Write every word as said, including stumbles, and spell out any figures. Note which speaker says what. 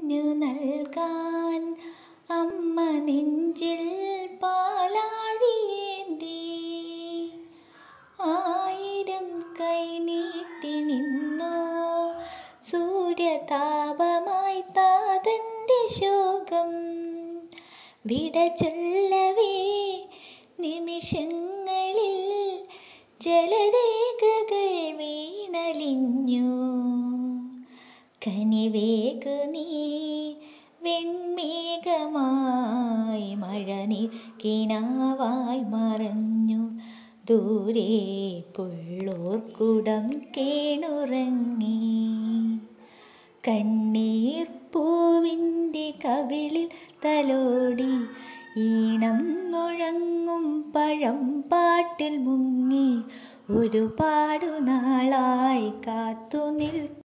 Speaker 1: കുഞ്ഞു നൽകാൻ അമ്മ നെഞ്ചിൽ പാലാഴിയേന്തി ആയിരം കൈ നീട്ടി നിന്നു സൂര്യതാപമായി താതൻ്റെ ശോകം വിട ചൊല്ലവേ നിമിഷങ്ങളിൽ ജലരേഖകൾ വീണലിഞ്ഞു കനിവേകു നീ വെൺമേഘമായി മഴ നീക്കിനാവായി മറഞ്ഞു ദൂരെ പുള്ളോർക്കുടം കേണുറങ്ങി കണ്ണീർ പൂവിൻ്റെ കവിളിൽ തലോടി ഈണം മുഴങ്ങും പഴം പാട്ടിൽ മുങ്ങി ഒരുപാടു നാളായി കാത്തു നിൽ